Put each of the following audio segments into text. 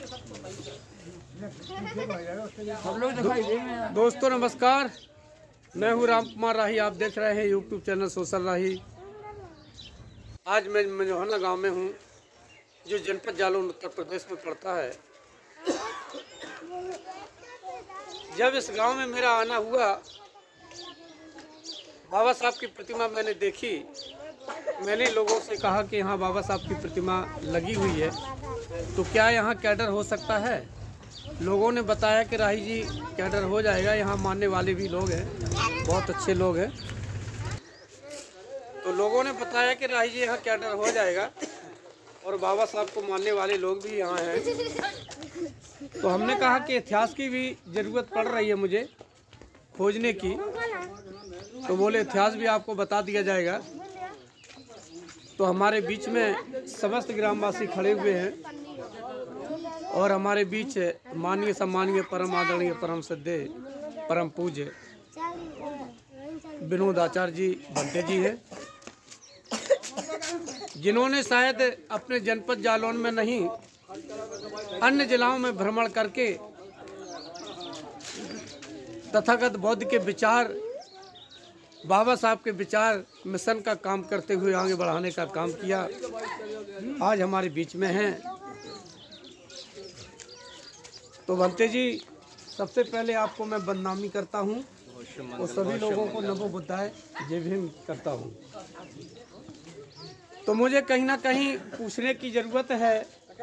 दोस्तों नमस्कार, मैं हूँ राम कुमार राही। आप देख रहे हैं यूट्यूब चैनल सोशल राही। आज मैं मझौना गांव में हूँ, जो जनपद जालौन उत्तर प्रदेश में पड़ता है। जब इस गांव में मेरा आना हुआ, बाबा साहब की प्रतिमा मैंने देखी। मैंने लोगों से कहा कि यहाँ बाबा साहब की प्रतिमा लगी हुई है, तो क्या यहाँ कैडर हो सकता है? लोगों ने बताया कि राही जी कैडर हो जाएगा। यहाँ मानने वाले भी लोग हैं, बहुत अच्छे लोग हैं। तो लोगों ने बताया कि राही जी यहाँ कैडर हो जाएगा और बाबा साहब को मानने वाले लोग भी यहाँ हैं। तो हमने कहा कि इतिहास की भी ज़रूरत पड़ रही है मुझे खोजने की। तो बोले इतिहास भी आपको बता दिया जाएगा। तो हमारे बीच में समस्त ग्रामवासी खड़े हुए हैं और हमारे बीच माननीय सम्मानीय परम आदरणीय परम श्रद्धेय परम पूज्य विनोद आचार्य जी भंते जी हैं, जिन्होंने शायद अपने जनपद जालौन में नहीं अन्य जिलाओं में भ्रमण करके तथागत बौद्ध के विचार, बाबा साहब के विचार मिशन का काम करते हुए आगे बढ़ाने का काम किया। आज हमारे बीच में हैं। तो भंते जी, सबसे पहले आपको मैं बदनामी करता हूं और सभी लोगों को नमो बुद्धाय जय भीम करता हूं। तो मुझे कहीं ना कहीं पूछने की ज़रूरत है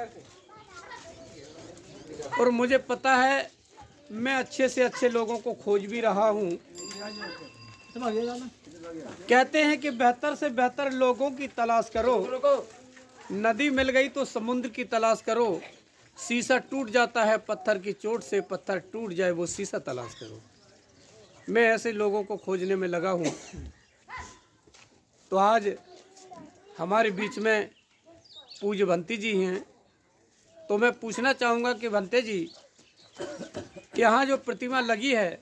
और मुझे पता है मैं अच्छे से अच्छे लोगों को खोज भी रहा हूं। कहते हैं कि बेहतर से बेहतर लोगों की तलाश करो, नदी मिल गई तो समुद्र की तलाश करो, शीशा टूट जाता है पत्थर की चोट से, पत्थर टूट जाए वो शीशा तलाश करो। मैं ऐसे लोगों को खोजने में लगा हूँ। तो आज हमारे बीच में पूज्य भंते जी हैं। तो मैं पूछना चाहूँगा कि भंते जी, कि यहाँ जो प्रतिमा लगी है,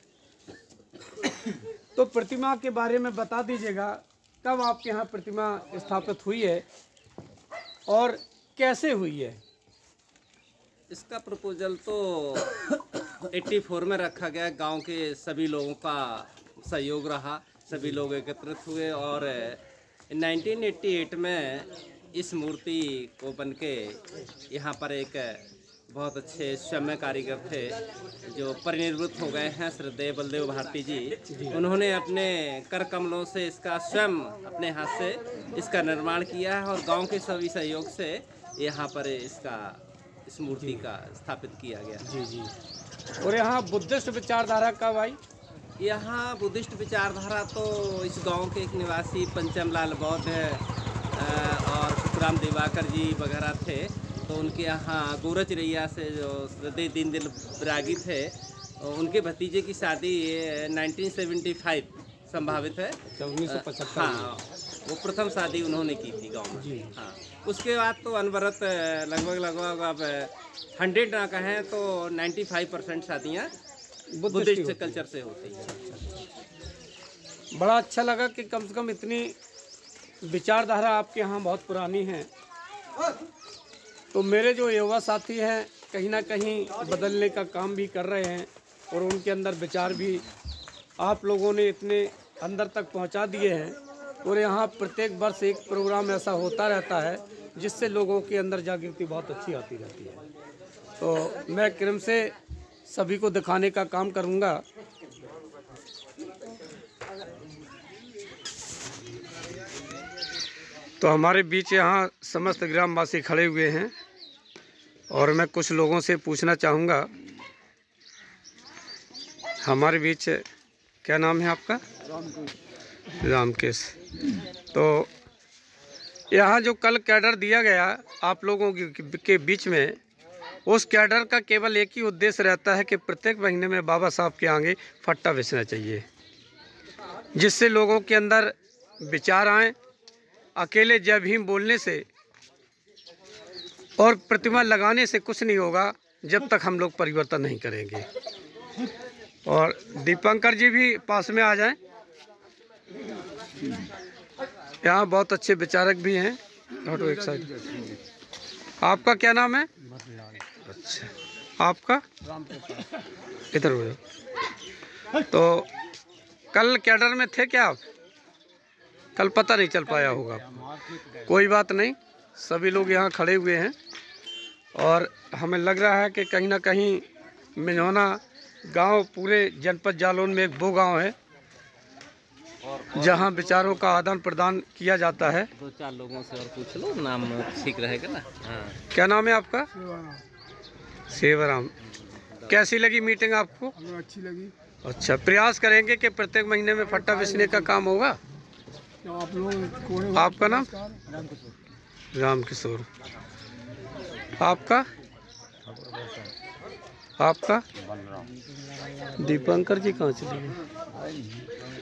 तो प्रतिमा के बारे में बता दीजिएगा। कब आपके यहाँ प्रतिमा स्थापित हुई है और कैसे हुई है? इसका प्रपोजल तो 84 में रखा गया। गांव के सभी लोगों का सहयोग रहा, सभी लोग एकत्रित हुए और 1988 में इस मूर्ति को बनके यहाँ पर एक बहुत अच्छे स्वयं कारीगर थे जो परिनिर्वृत्त हो गए हैं, श्रद्धेय बलदेव भारती जी। उन्होंने अपने कर कमलों से इसका स्वयं अपने हाथ से इसका निर्माण किया है और गांव के सभी सहयोग से यहाँ पर इस मूर्ति का स्थापित किया गया। जी जी। और यहाँ बुद्धिस्ट विचारधारा कब आई? यहाँ बुद्धिस्ट विचारधारा तो इस गांव के एक निवासी पंचम लाल बौद्ध और सुखराम दिवाकर जी वगैरह थे। तो उनके यहाँ गोरच रैया से जो श्रद्धेय दीनदयाल बैरागी थे, उनके भतीजे की शादी 1975 संभावित है। 1975। हाँ, वो प्रथम शादी उन्होंने की थी गांव में। हाँ, उसके बाद तो अनवरत लगभग अब 100 ना कहें तो 95% शादियाँ बुद्धिस्ट कल्चर से होती हैं। बड़ा अच्छा लगा कि कम से कम इतनी विचारधारा आपके यहाँ बहुत पुरानी है। तो मेरे जो युवा साथी हैं कहीं ना कहीं बदलने का काम भी कर रहे हैं और उनके अंदर विचार भी आप लोगों ने इतने अंदर तक पहुंचा दिए हैं। और यहाँ प्रत्येक वर्ष एक प्रोग्राम ऐसा होता रहता है जिससे लोगों के अंदर जागृति बहुत अच्छी आती रहती है। तो मैं क्रम से सभी को दिखाने का काम करूँगा। तो हमारे बीच यहाँ समस्त ग्रामवासी खड़े हुए हैं और मैं कुछ लोगों से पूछना चाहूँगा। हमारे बीच क्या नाम है आपका? रामकेश। तो यहाँ जो कल कैडर दिया गया आप लोगों के बीच में, उस कैडर का केवल एक ही उद्देश्य रहता है कि प्रत्येक महीने में बाबा साहब के आगे फट्टा बेचना चाहिए, जिससे लोगों के अंदर विचार आए। अकेले जय भीम बोलने से और प्रतिमा लगाने से कुछ नहीं होगा जब तक हम लोग परिवर्तन नहीं करेंगे। और दीपंकर जी भी पास में आ जाएं। यहाँ बहुत अच्छे विचारक भी हैं। हटो एक साइड। आपका क्या नाम है? अच्छा, आपका इधर हो जाओ। तो कल कैडर में थे क्या आप? कल पता नहीं चल पाया होगा। कोई बात नहीं, सभी लोग यहाँ खड़े हुए हैं और हमें लग रहा है कि कहीं ना कहीं मिन्होना गांव पूरे जनपद जालौन में एक वो गांव है जहां विचारों का आदान प्रदान किया जाता है। 2-4 लोगों से और पूछ लो, नाम ठीक रहेगा ना। हाँ। क्या नाम है आपका? सेवाराम। कैसी लगी मीटिंग आपको? हमें अच्छी लगी। अच्छा, प्रयास करेंगे कि प्रत्येक महीने में फट्टा बेचने का काम होगा। तो आप लोग, आपका नाम? राम किशोर। आपका? आपका? दीपंकर जी कहाँ चले गए?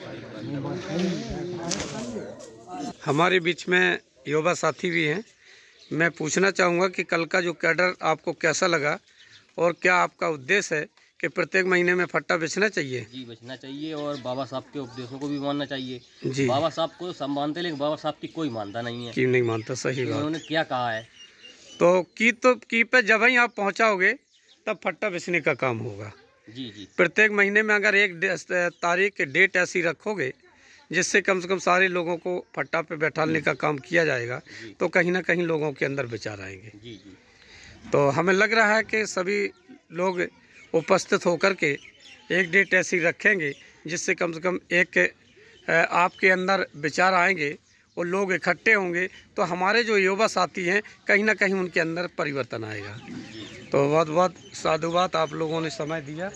हमारे बीच में युवा साथी भी हैं। मैं पूछना चाहूँगा कि कल का जो कैडर आपको कैसा लगा और क्या आपका उद्देश्य है कि प्रत्येक महीने में फट्टा बेचना चाहिए? जी, बेचना चाहिए और बाबा साहब के उपदेशों को भी मानना चाहिए। जी, बाबा साहब को सब मानते, लेकिन बाबा साहब की कोई मानता नहीं है। क्यों नहीं मानता? सही बात। उन्होंने क्या कहा है तो की पे जब ही आप पहुँचाओगे तब फट्टा बेचने का काम होगा। जी जी प्रत्येक महीने में अगर एक तारीख डेट ऐसी रखोगे जिससे कम से कम सारे लोगों को फट्टा पे बैठाने का काम किया जाएगा तो कहीं ना कहीं लोगों के अंदर विचार आएंगे। जी जी तो हमें लग रहा है कि सभी लोग उपस्थित होकर के एक डेट ऐसी रखेंगे जिससे कम से कम एक आपके अंदर विचार आएंगे और लोग इकट्ठे होंगे तो हमारे जो युवा साथी हैं कहीं ना कहीं उनके अंदर परिवर्तन आएगा। तो बहुत बहुत साधुवाद, आप लोगों ने समय दिया।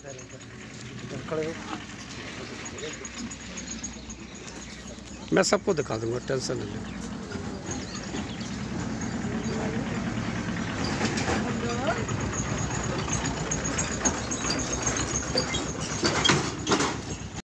मैं सबको दिखा दूंगा, टेंशन नहीं।